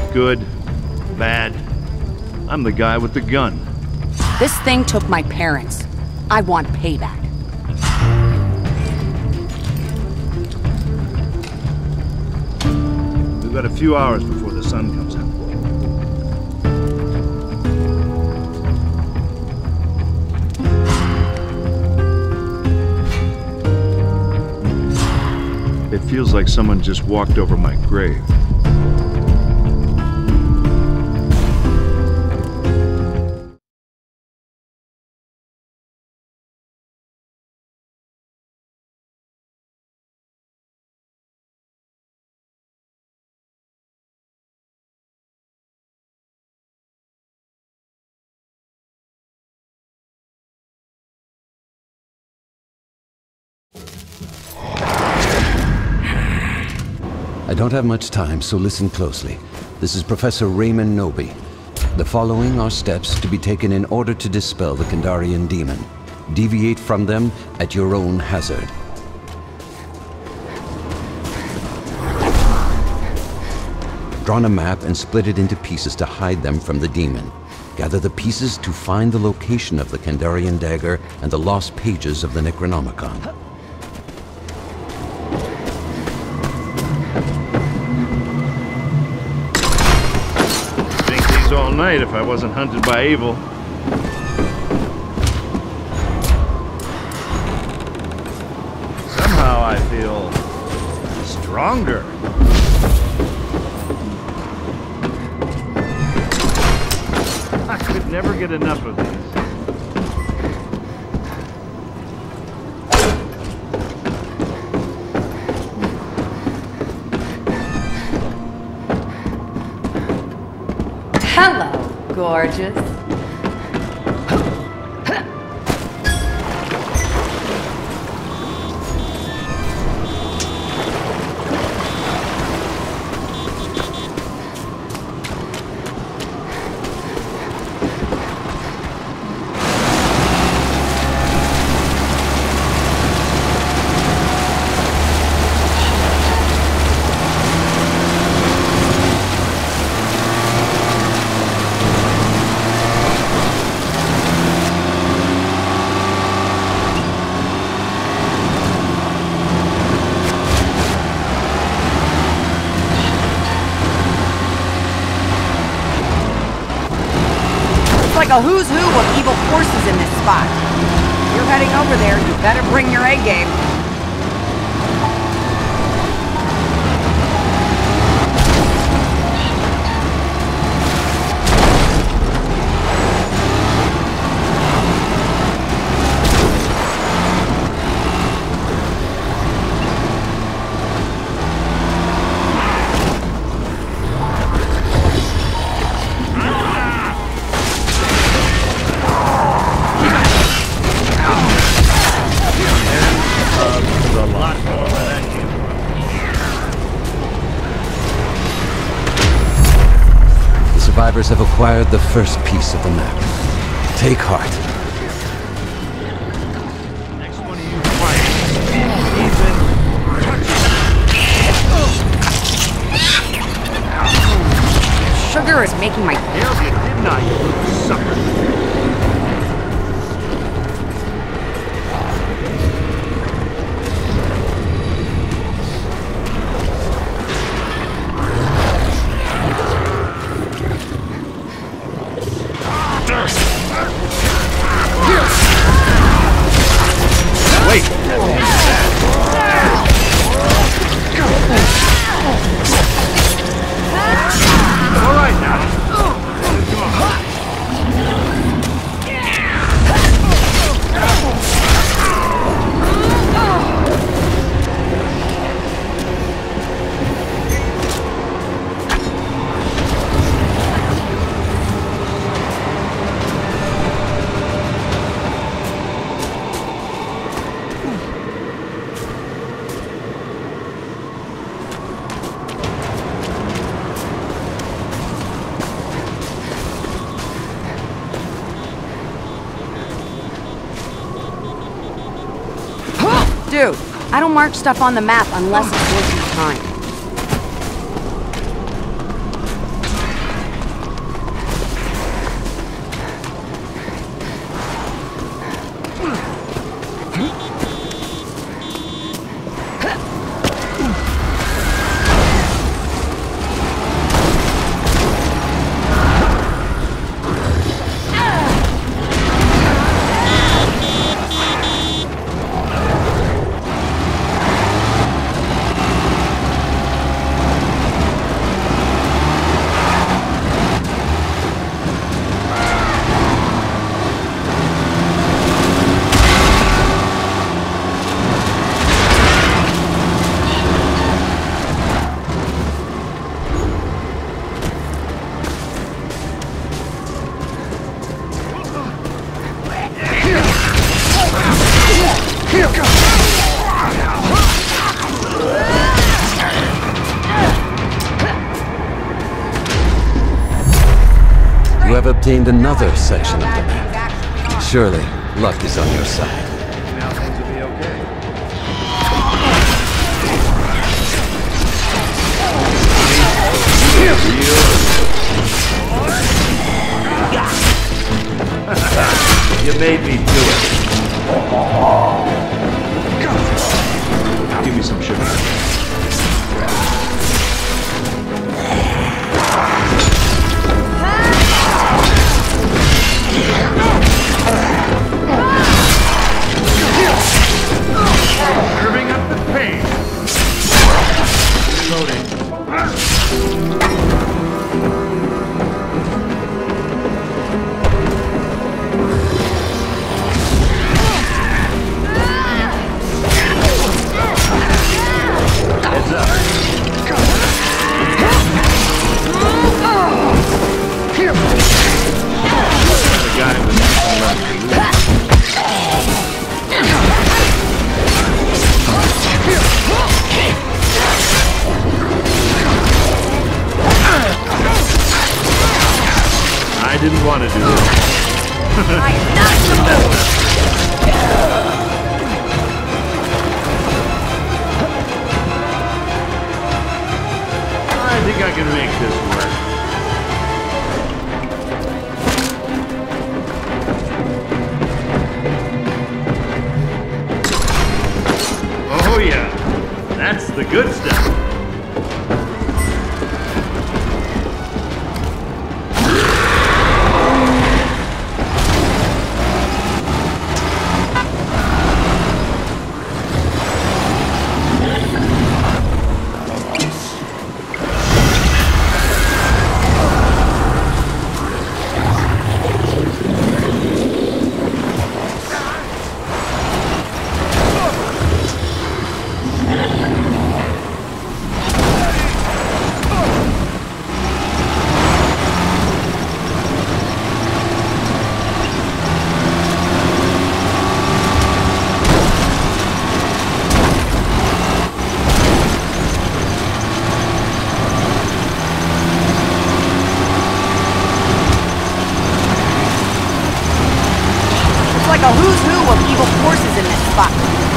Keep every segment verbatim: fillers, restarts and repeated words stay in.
Good, bad. I'm the guy with the gun. This thing took my parents. I want payback. We've got a few hours before the sun comes out. It feels like someone just walked over my grave. I don't have much time, so listen closely. This is Professor Raymond Knowby. The following are steps to be taken in order to dispel the Kandarian demon. Deviate from them at your own hazard. Draw a map and split it into pieces to hide them from the demon. Gather the pieces to find the location of the Kandarian dagger and the lost pages of the Necronomicon. All night if I wasn't hunted by evil. Somehow I feel stronger. I could never get enough of these. Hello, gorgeous. Like a who's who of evil forces in this spot. If you're heading over there, you better bring your A game. Survivors have acquired the first piece of the map. Take heart. Next one of you fights even touches. Sugar is making my Nailed you, didn't I, you little sucker? Wait! All right now. Dude, I don't mark stuff on the map unless it's worth your time. obtained another section of the map. Surely, luck is on your side. Now things will be okay. You made me do it. Give me some sugar. Serving up the pain. Reloading. Heads up. The guy with the left. I didn't want to do this. I am not supposed. I think I can make this work. Oh yeah, that's the good stuff. Like a who's who of evil forces in this spot.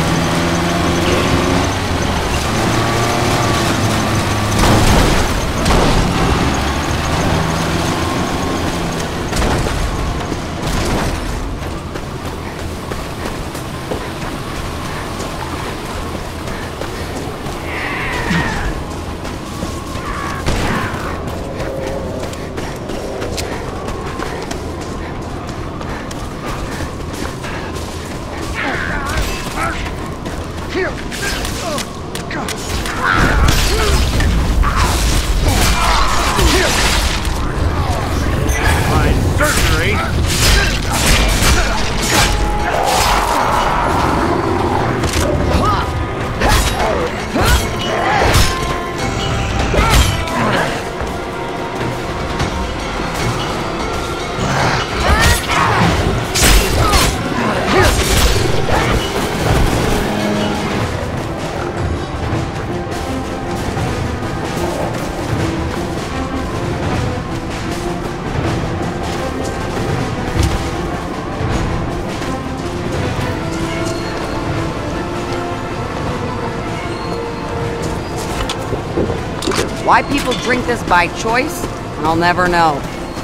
Why people drink this by choice, I'll never know.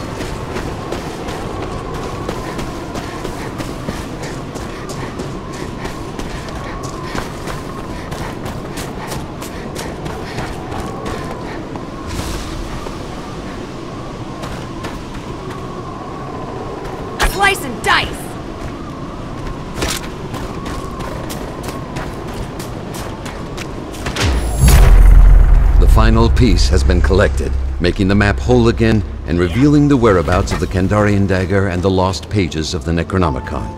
Slice and dice! The final piece has been collected, making the map whole again and revealing the whereabouts of the Kandarian dagger and the lost pages of the Necronomicon.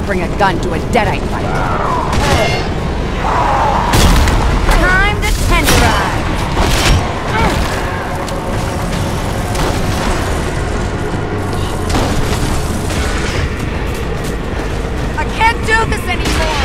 bring a gun to a Deadite fight. Time to tenderize! I can't do this anymore!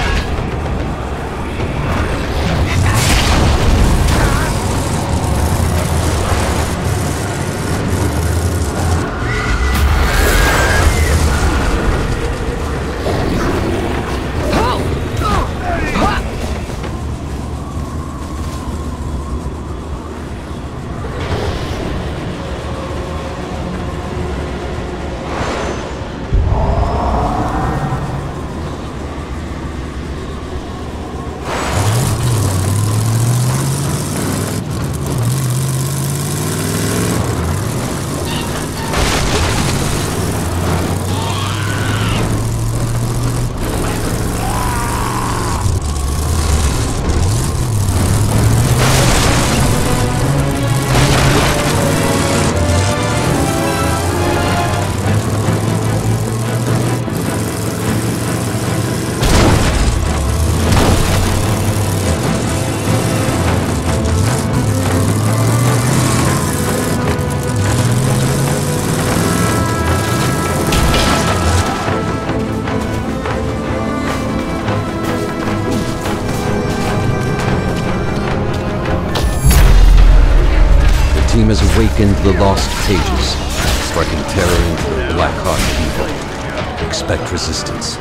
The team has awakened the lost pages, sparking terror into the black-hearted evil. Expect resistance.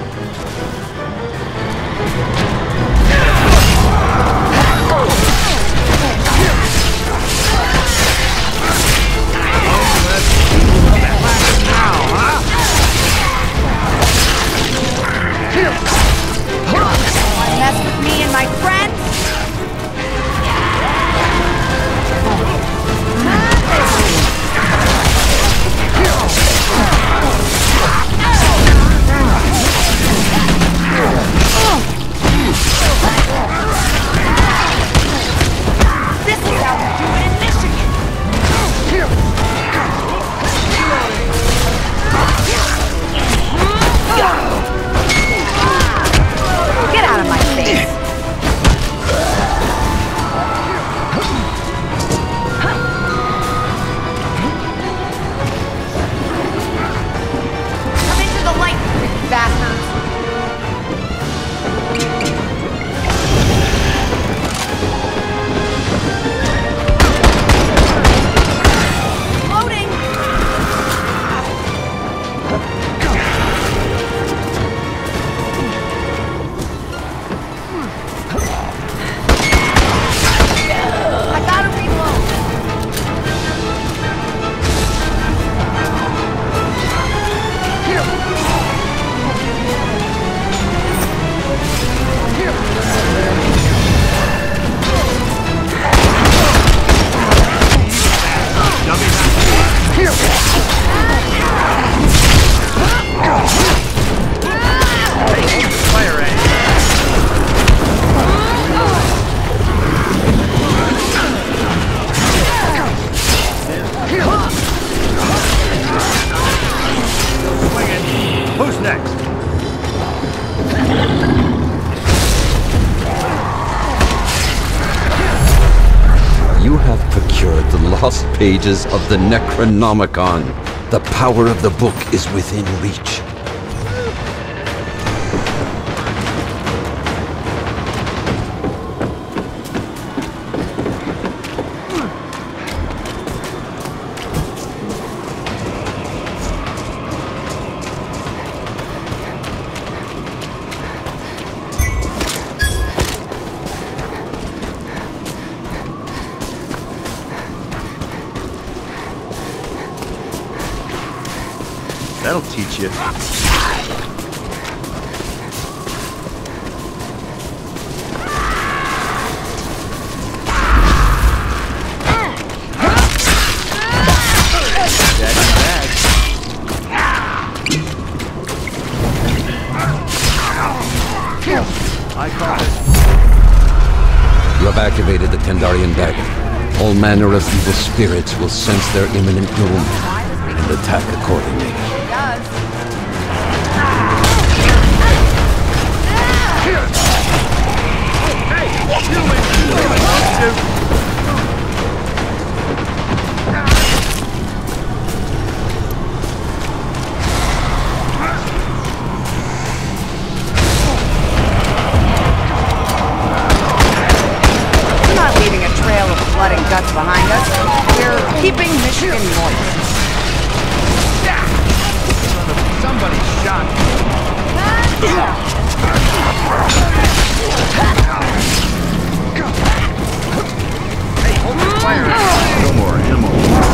Mess with me and my friends? This is how we do it in Michigan! Get out of my face! Come into the light, you bastards! Loading! I gotta reload! Fire at it. Who's next? You have procured the lost pages of the Necronomicon. The power of the book is within reach. That'll teach you. Daddy's bad. I caught it. You have activated the Kandarian dagger. All manner of evil spirits will sense their imminent doom and attack accordingly. It does. shoot. We're not leaving a trail of blood and guts behind us. We're keeping Michigan moist. Somebody shot me. Hey, hold the fire. No more ammo.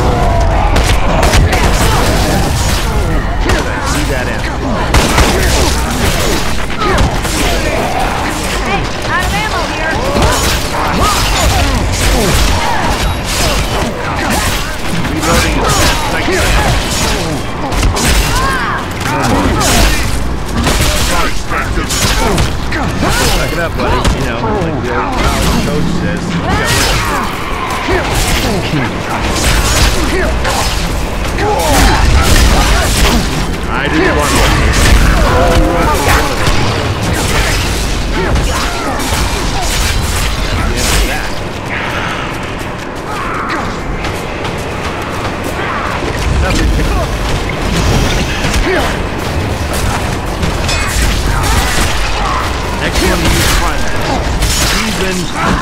See that end. Hey, out of ammo here. Reloading is like Back it up, buddy. You know, like the old college coach says. I didn't want one. Next one to use primary. Even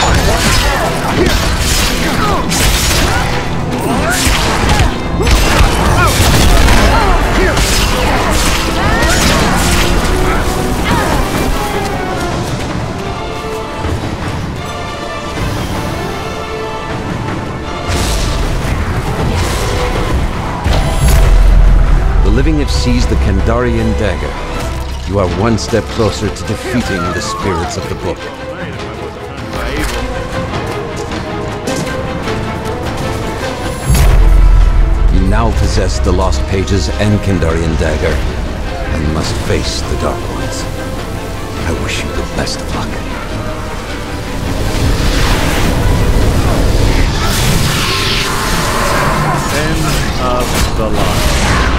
The living have seized the Kandarian dagger. You are one step closer to defeating the spirits of the book. You now possess the Lost Pages and Kandarian dagger, and must face the Dark Ones. I wish you the best of luck. End of the line.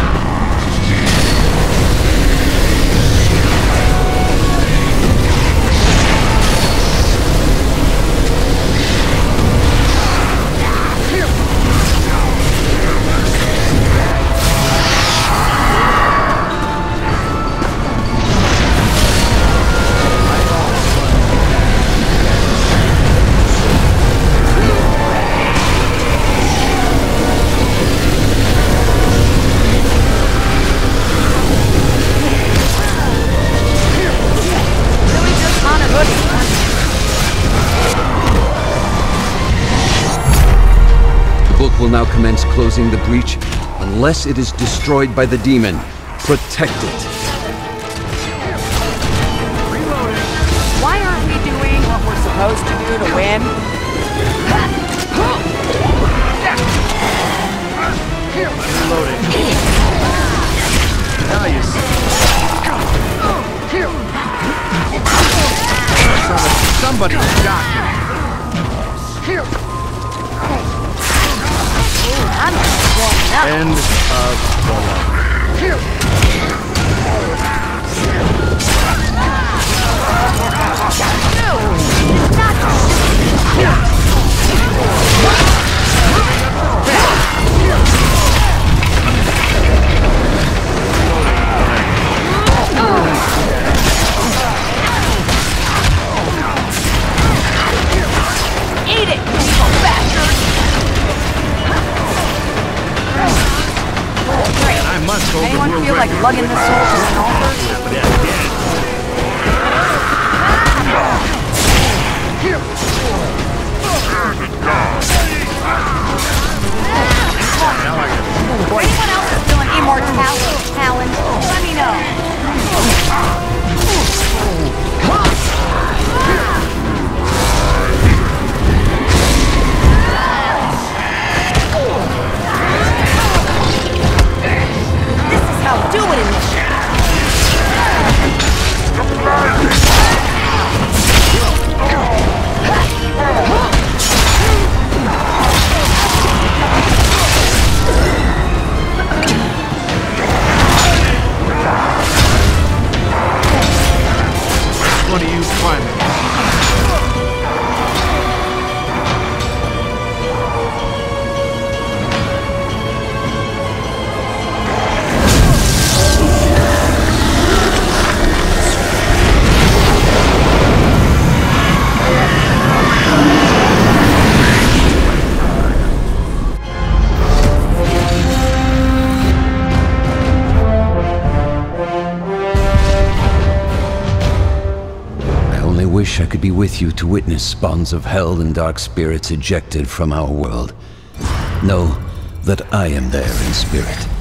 Will now commence closing the breach unless it is destroyed by the demon. Protect it. Why aren't we doing what we're supposed to do to win? Reloading. Now you see. Somebody shot me. I'm not blowing up. End of the line. Eat it, you bastard! I must go. Anyone feel like lugging the soul to an altar? Anyone else is feeling immortality challenge? Let me know. This is how do it in this shit. wish I could be with you to witness spawns of hell and dark spirits ejected from our world. Know that I am there in spirit.